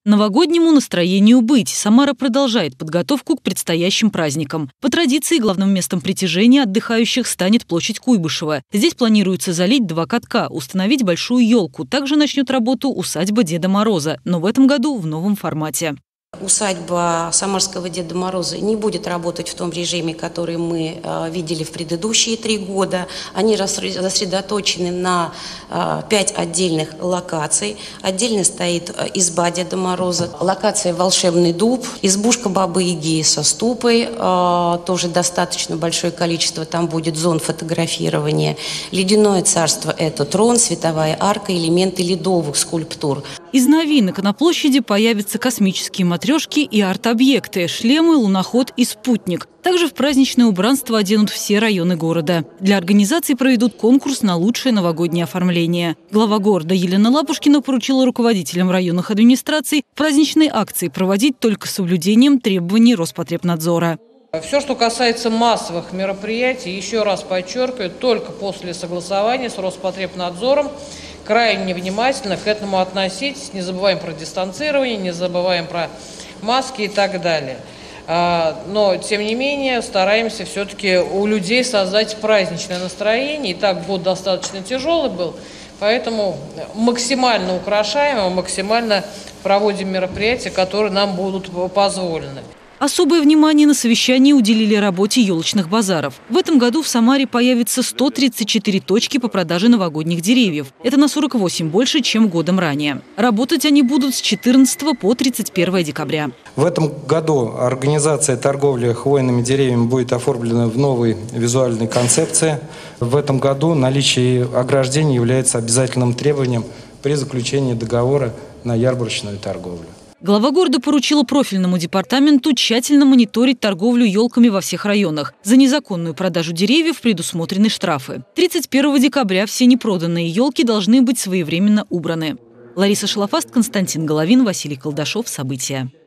Новогоднему настроению быть. Самара продолжает подготовку к предстоящим праздникам. По традиции, главным местом притяжения отдыхающих станет площадь Куйбышева. Здесь планируется залить 2 катка, установить большую елку. Также начнет работу усадьба Деда Мороза, но в этом году в новом формате. Усадьба Самарского Деда Мороза не будет работать в том режиме, который мы видели в предыдущие 3 года. Они рассредоточены на 5 отдельных локаций. Отдельно стоит изба Деда Мороза, локация «Волшебный дуб», избушка Бабы-Яги со ступой, тоже достаточно большое количество, там будет зон фотографирования. Ледяное царство – это трон, световая арка, элементы ледовых скульптур. Из новинок на площади появятся космические матрешки и арт-объекты – шлемы, луноход и спутник. Также в праздничное убранство оденут все районы города. Для организации проведут конкурс на лучшее новогоднее оформление. Глава города Елена Лапушкина поручила руководителям районных администраций праздничные акции проводить только с соблюдением требований Роспотребнадзора. Все, что касается массовых мероприятий, еще раз подчеркиваю, только после согласования с Роспотребнадзором. Крайне внимательно к этому относитесь. Не забываем про дистанцирование, не забываем про маски и так далее. Но, тем не менее, стараемся все-таки у людей создать праздничное настроение. И так год достаточно тяжелый был, поэтому максимально украшаем, максимально проводим мероприятия, которые нам будут позволены. Особое внимание на совещании уделили работе елочных базаров. В этом году в Самаре появится 134 точки по продаже новогодних деревьев. Это на 48 больше, чем годом ранее. Работать они будут с 14 по 31 декабря. В этом году организация торговли хвойными деревьями будет оформлена в новой визуальной концепции. В этом году наличие ограждений является обязательным требованием при заключении договора на ярмарочную торговлю. Глава города поручила профильному департаменту тщательно мониторить торговлю елками во всех районах. За незаконную продажу деревьев предусмотрены штрафы. 31 декабря все непроданные елки должны быть своевременно убраны. Лариса Шалафаст, Константин Головин, Василий Колдашов. События.